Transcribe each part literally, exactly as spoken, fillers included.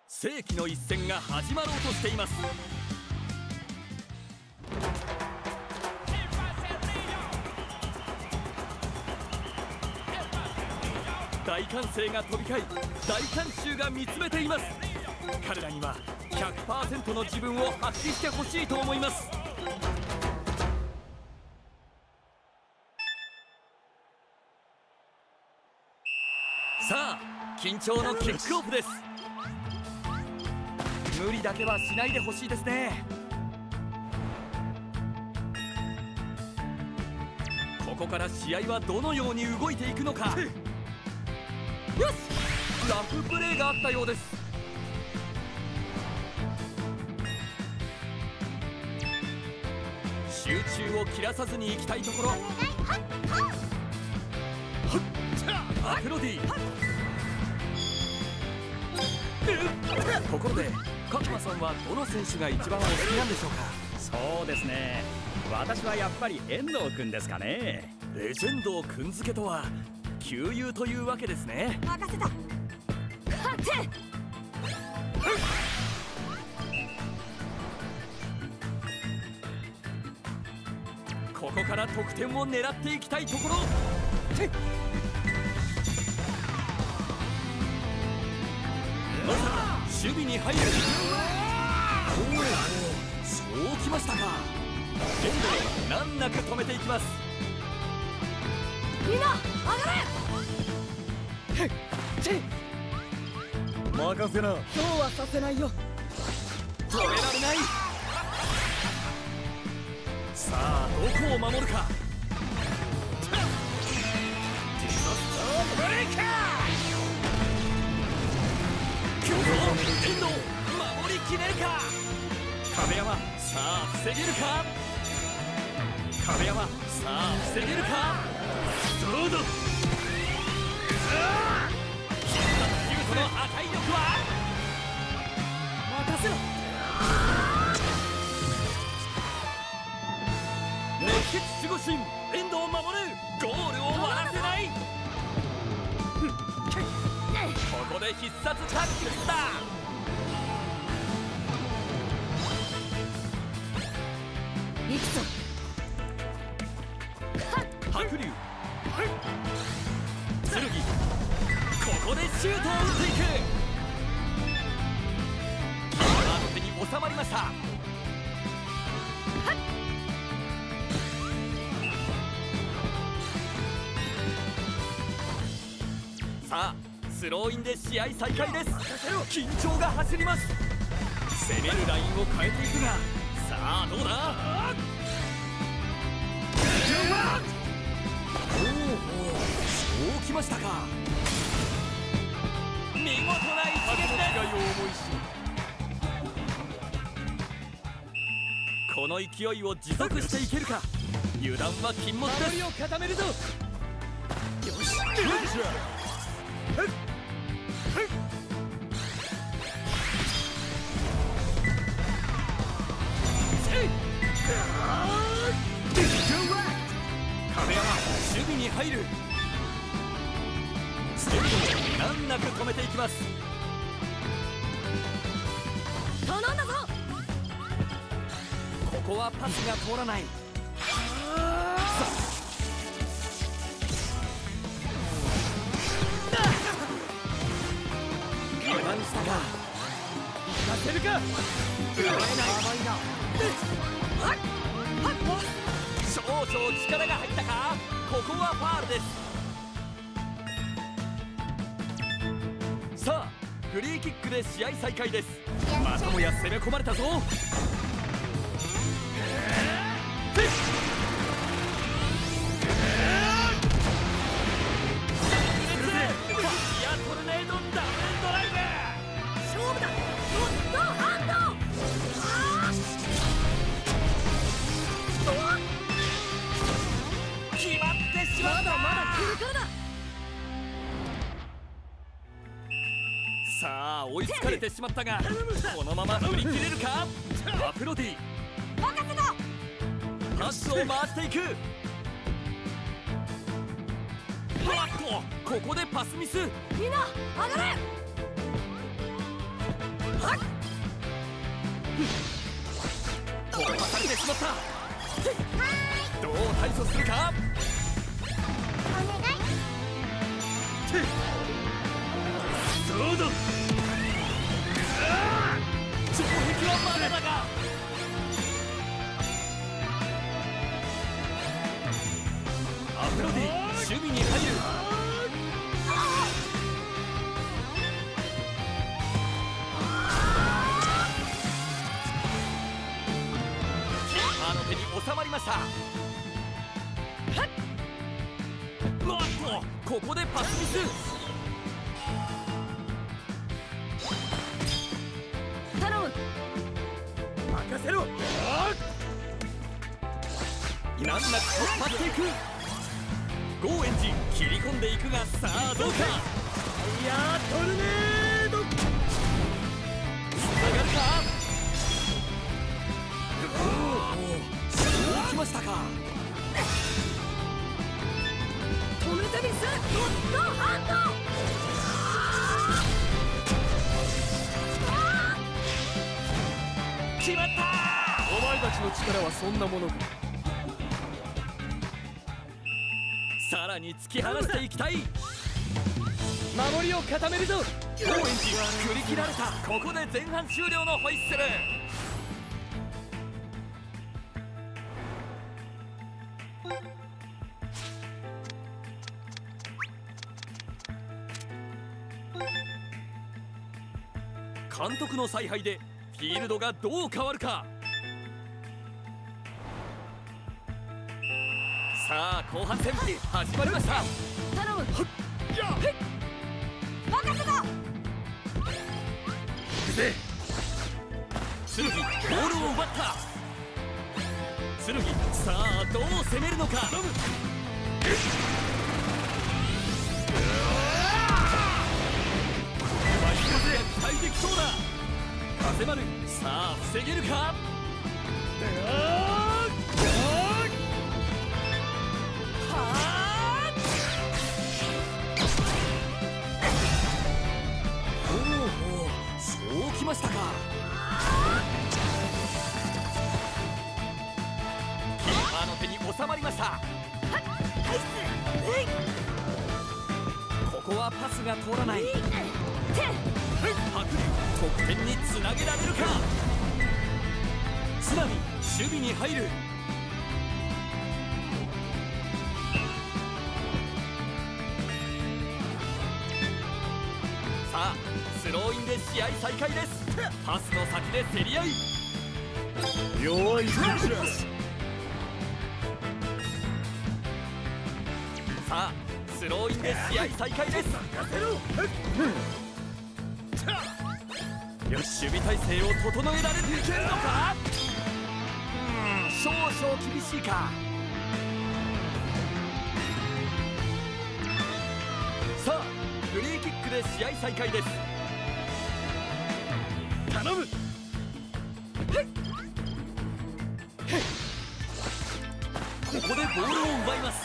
世紀の一戦が始まろうとしています。大歓声が飛び交い、大観衆が見つめています。彼らには ひゃくパーセント の自分を発揮してほしいと思います。さあ、緊張のキックオフです。無理だけはしないでほしいですね。ここから試合はどのように動いていくのか。よし、ラフプレーがあったようです。集中を切らさずに行きたいところ。アフロディ。ところで角間さんはどの選手が一番お好きなんでしょうか。 そうですね、私はやっぱり遠藤君ですかね。 レジェンドをくんづけとは旧友というわけですね。 任せた。勝て。 ここから得点を狙っていきたいところ。まさか守備に入る。おお、そうきましたか。遠藤難なく止めていきます。 みんな上がれ。 任せな。 そうはさせないよ。 止められない。さあ、どこを守るか。ディザスターブレイカー。強豪遠藤守りきれるか。壁山、さあ防げるか。壁山、さあ防げるか。どうだ。必殺シュートの破壊力は。任せろ。熱血守護神遠藤を守る。ゴールを割らせない。ここで必殺タックルだ。 行くぞ。 白龍。剣。ここでシュートを打っていく。キーパーの手に収まりました。さあ、スローインで試合再開です。緊張が走ります。攻めるラインを変えていくが、さあどうだ。おお、そうきましたか。見事な一撃です。この勢いを持続していけるか。油断は禁物です。守りを固めるぞ。よし、壁山、守備に入る。ステップを難なく止めていきます。 頼んだぞ。 ここはパスが通らない。油断したか。行かせるか。奪えない。少々力が入ったか。ここはファールです。さあ、フリーキックで試合再開です。またもや攻め込まれたぞ。いや、トルネードダブルドライブ。 勝負だ。ゴッドハンド。 決まってしまった。 まだまだ来るからだ。 さあ、追いつかれてしまったが、このまま振り切れるか。アフロディ。 任せた。 パスを回していく。わっと、ここでパスミス。 みんな上がれ。 しまった。どう対処するか。 お願い。 そうだ。城壁はまだだが。アフロディ守備に入る。あの手に収まりました。うわっとここでパスミス。 頼む。 任せろ。難なく突破していく。ゴーエンジ切り込んでいくが、さあどうか。いやートルネードつながるか。そうきましたか。 止めてみせ。ゴッドハンド。 決まった。 お前たちの力はそんなものか。 さらに突き放していきたい。 守りを固めるぞ。 ゴーエンジ振り切られた。ここで前半終了のホイッスル。監督の采配でフィールドがどう変わるか。さあ後半戦始まりました。 頼む。 やっ任せた。 ぜ剣ボールを奪った。剣さあどう攻めるのか。期待できそうだ。風丸さあ防げるか。そうきましたか。キーパーの手に収まりました。ここはパスが通らない。白龍得点につなげられるか。津波守備に入る。さあスローインで試合再開です。パスの先で競り合い。 弱い選手だ。 さあスローインで試合再開です。よし守備体勢を整えられていけるのか。うん少々厳しいか。さあフリーキックで試合再開です。頼む。ここでボールを奪います。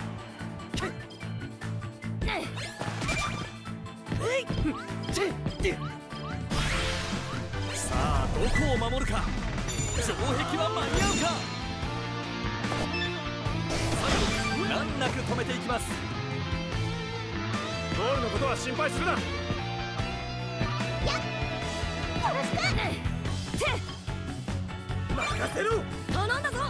さあどこを守るか。城壁は間に合うか。さらに難なく止めていきます。 ゴールのことは心配するな。 よろしく。 任せろ。 頼んだぞ。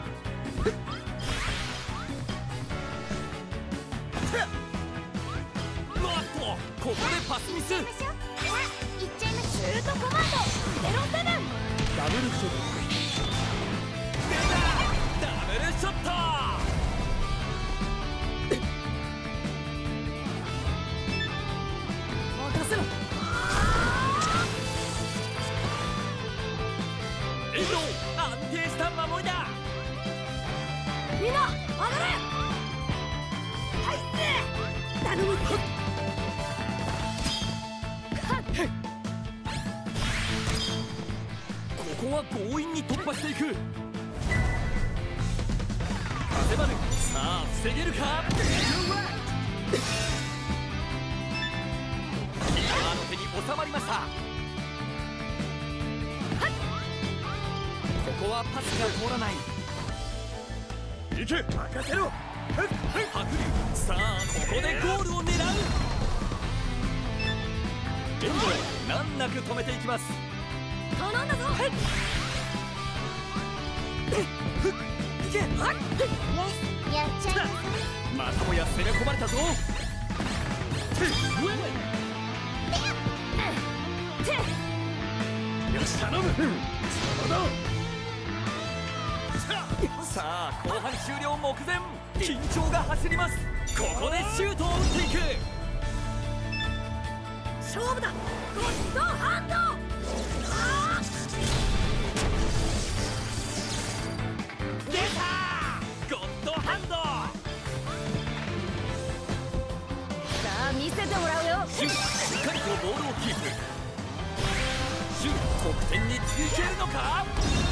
うわっとここでパスミス。 行っちゃいましょう。シュートコマンドゼロセブン。 ダブルショット。 出たダブルショット。 任せろ。 遠藤安定した守りだ。 みんな上がれ。はいっ頼む。 ここは強引に突破していく。風丸さあ防げるか。キーパーの手に収まりました。こここはパスが通らない。 行け、任せろ。 白龍、さあここでゴールを狙う。遠藤、難なく止めていきます。 頼んだぞ。 いけ、 やっちゃいなさい。 またもや攻め込まれたぞ。 よし、頼む。 さあ後半終了目前、緊張が走ります。ここでシュートを打っていく。 勝負だ。ゴッドハンド。あ出た、ゴッドハンド。 さあ見せてもらうよ。 シュしっかりとボールをキープ。シュ得点についけるのか。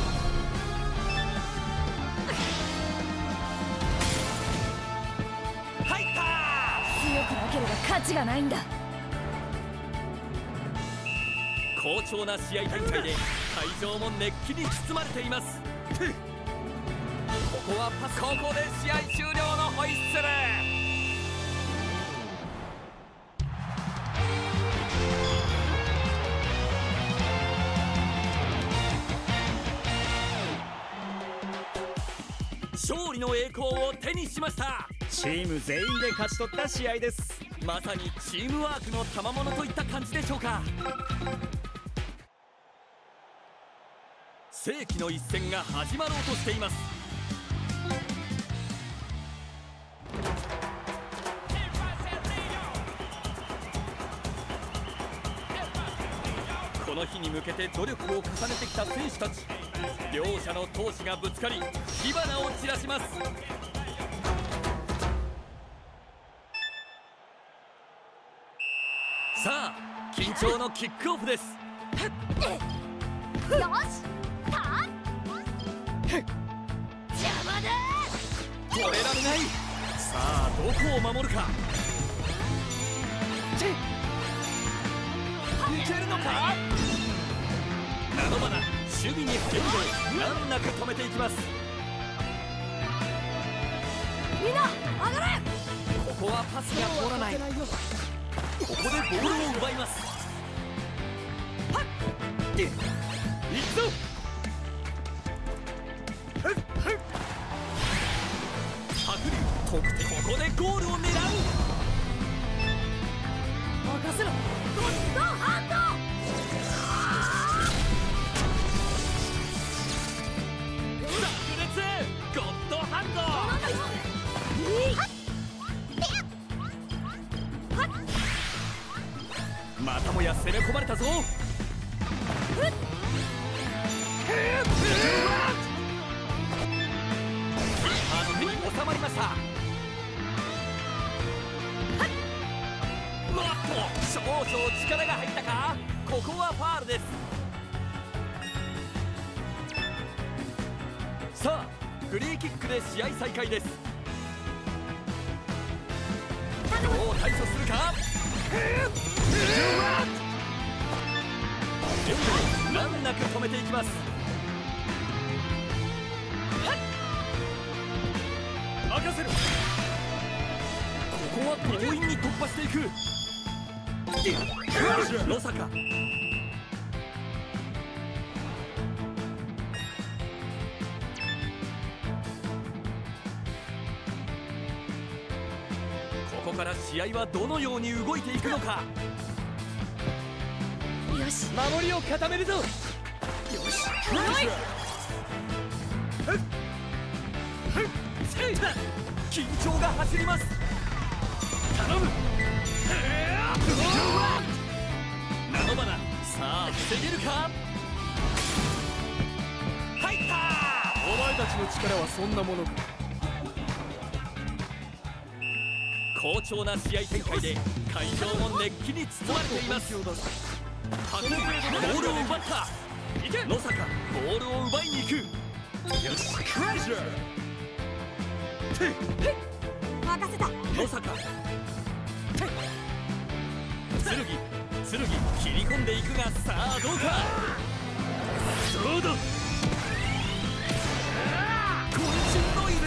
入った。 強くなければ価値がないんだ。 好調な試合展開で会場も熱気に包まれています。ここはパス。ここで試合終了のホイッスル。勝利の栄光を手にしました。 チーム全員で勝ち取った試合です。 まさにチームワークの賜物といった感じでしょうか。世紀の一戦が始まろうとしています。この日に向けて努力を重ねてきた選手たち。両者の闘志がぶつかり火花を散らします。さあ緊張のキックオフです。 よし。邪魔だ。 止められない。さあどこを守るか。いけるのか。ナノバナ、守備に変動、難なく止めていきます。 みんな上がれ。 ここはパスが通らない。ここでボールを奪います。はっ、いくぞ。白龍、得点。ここでゴールを狙う。 任せろ。ゴッドハンド。 炸裂ゴッドハンド。 なんだよ。 またもや攻め込まれたぞ。収まりました。うわっと少々力が入ったか。ここはファールです。さあフリーキックで試合再開です。どう対処するか。難なく止めていきます。任せろ。ここは強引に突破していく。野坂、ここから試合はどのように動いていくのか。 よし。 守りを固めるぞ。よし、緊張が走ります。頼む。ナノバナ、さあ防げるか。入った。 お前たちの力はそんなものか。 好調な試合展開で会場も熱気に包まれています。白龍、ボールを奪った。野坂、ボールを奪いに行く。 よし、クラッシャー。 任せた。 野坂、剣、剣、切り込んでいくが、さあどうか。そうだ。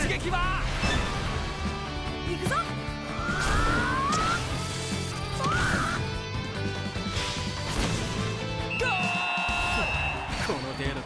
撃は行くぞ。 ゴーこの程度か。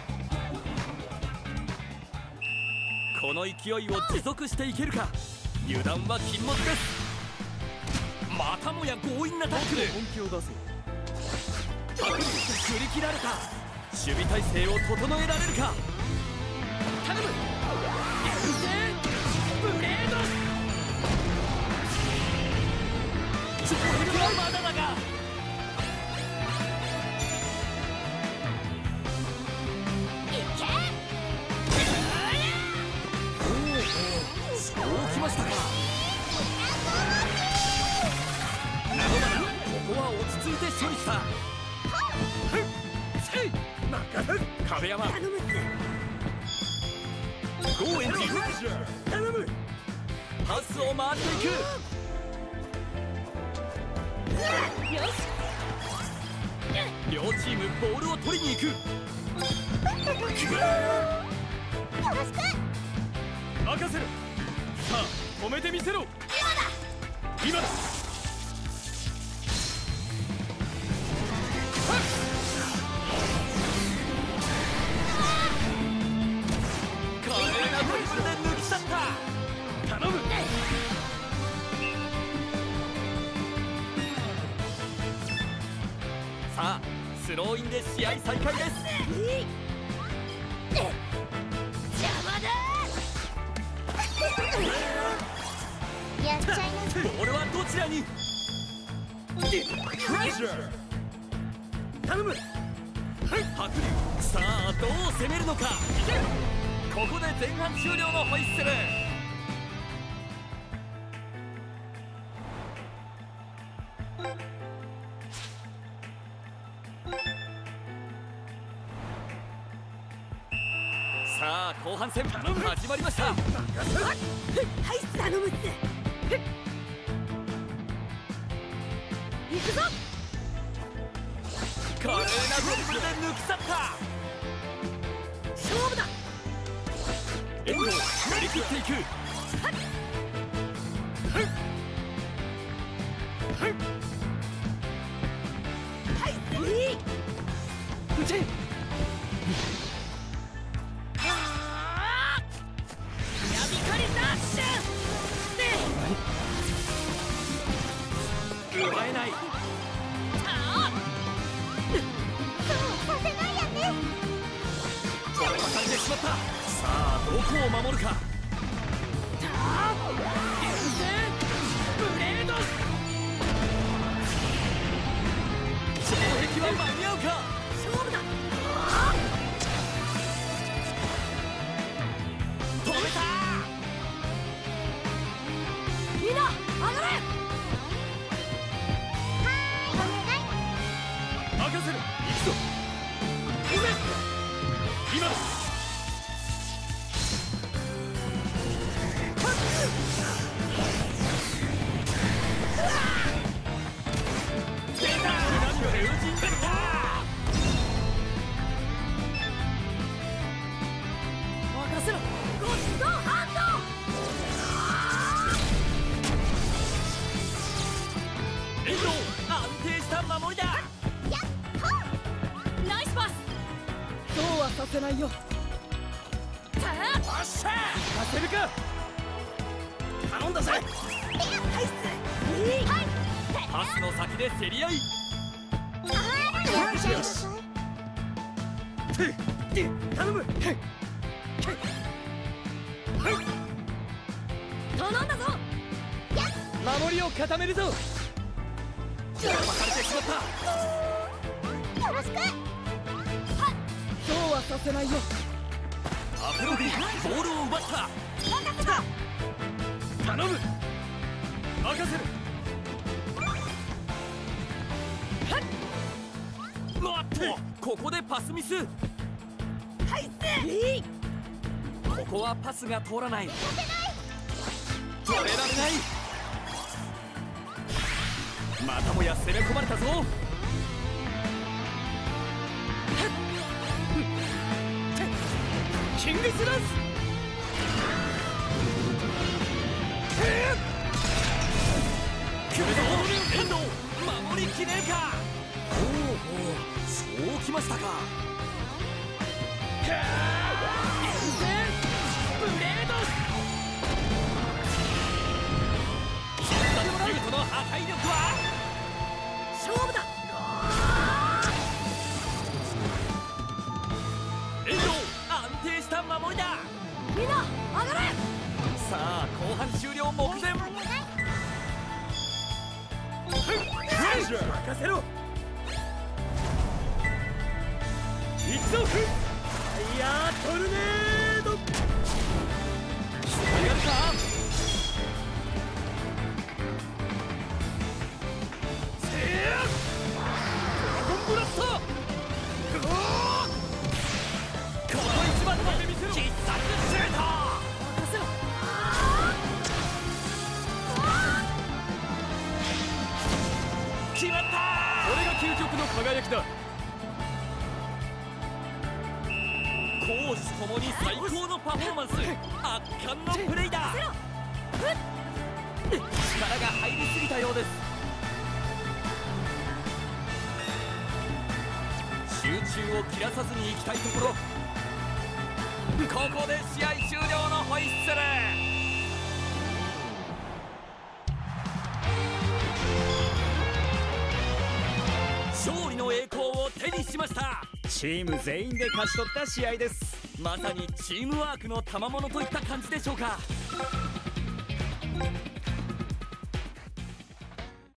この勢いを持続していけるか。油断は禁物です。またもや強引なタックル。本気を出せ。タックル振り切られた。守備体勢を整えられるか。頼む。優勢ブレード。超撃はまだだが。そうきましたか。なのだな、ここは落ち着いて処理した。ふんせい任せ壁山頼む。 ゴーエンジ頼む。パスを回っていく。 よし。 両チームボールを取りに行く。 よろしく。 任せる。さあ止めてみせろ。今だ。今だ。華麗なドリブルで抜き去った。頼む。さあスローインで試合再開です。 邪魔だ。やっちゃいなさい。 ボールはどちらに。頼む。白龍さあどう攻めるのか。ここで前半終了のホイッスル。さあ後半戦始まりました。 はい頼むって。行くぞ。 華麗なドリブルで抜き去った。 勝負だ。 エンドを振り切っていく。 はいいい。 打て。奪えない。 そうさせないやね。 飛ばされてしまった。さあどこを守るか。優勢ブレード。城壁は間に合うか。 勝負だ。 止めた。 みんな上がれ。 任せる。行くぞ。行け。今だ。出た。何より打ちに出た。 任せろ。ゴッドハンド。遠藤安定した守りだ。 ナイスパス。そうはさせないよ。 よっしゃ行かせるか。頼んだぜ。 はいっす。はい。 パスの先で競り合い。頼む。 頼んだぞ。 守りを固めるぞ。邪魔されてしまった。 よろしく。 そうはさせないよ。アプロディボールを奪った。 任せろ。 頼む。任せる。待って、ここでパスミス。 はいっす。 ここはパスが通らない。取れられない。またもや攻め込まれたぞ。キングスランス。 きねえか。ほうほう、そうきましたか。はあ、遠征ブレード必殺シュートの破壊力は。 勝負だ。 遠藤、安定した守りだ。 みんな上がれ。 さあ後半終了目前。任せろ。一族ファイヤートルネード。つながるか。せードラゴンブラスト。この一番の必殺シュート。 任せろ。 決まった。これが究極の輝きだ。攻守ともに最高のパフォーマンス、圧巻のプレイだ。力が入りすぎたようです。集中を切らさずに行きたいところ。ここで試合終了のホイッスル。勝利の栄光を手にしました。 チーム全員で勝ち取った試合です。 まさにチームワークの賜物といった感じでしょうか。